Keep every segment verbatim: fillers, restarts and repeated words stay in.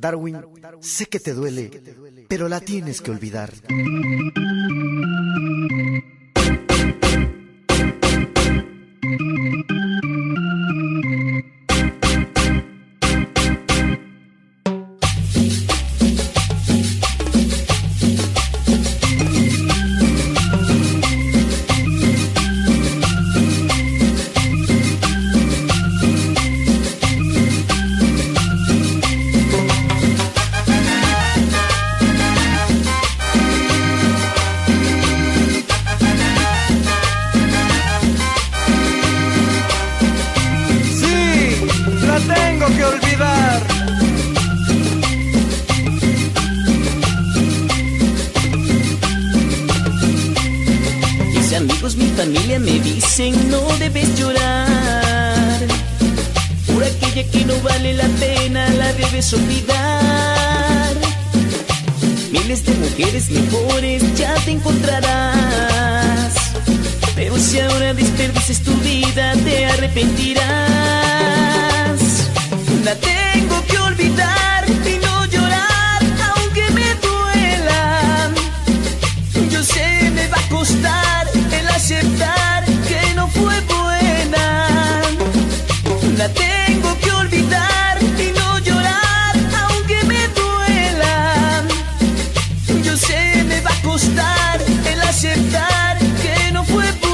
Darwin, sé que te duele, pero la tienes que olvidar. Tengo que olvidar. Mis amigos, mi familia me dicen no debes llorar. Por aquella que no vale la pena la debes olvidar. Miles de mujeres mejores ya te encontrarás, pero si ahora desperdicias tu vida te arrepentirás. La tengo que olvidar y no llorar aunque me duela. Yo sé me va a costar el aceptar que no fue buena. La tengo que olvidar y no llorar aunque me duela. Yo sé me va a costar el aceptar que no fue buena.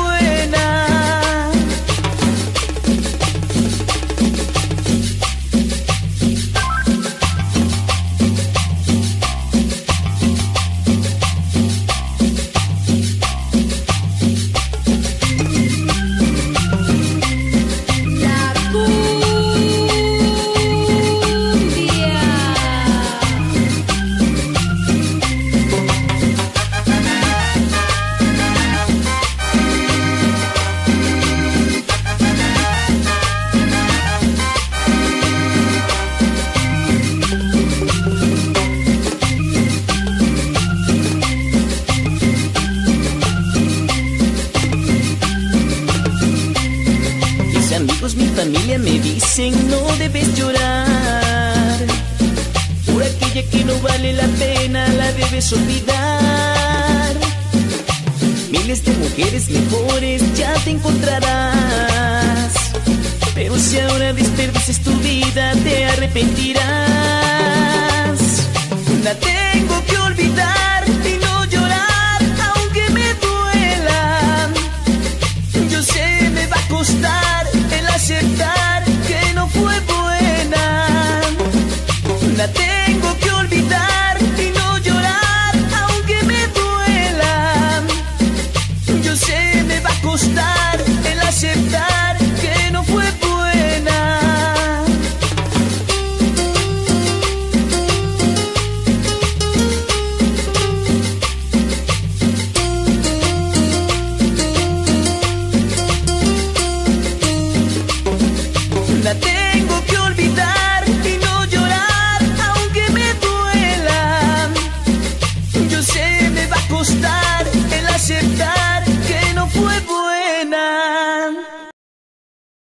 Amigos, mi familia me dicen no debes llorar. Por aquella que no vale la pena la debes olvidar. Miles de mujeres mejores ya te encontrarás, pero si ahora desperdicias tu vida te arrepentirás. La tengo que olvidar y no llorar aunque me duela. Yo sé me va a costar el aceptar que no fue buena. La tengo que olvidar.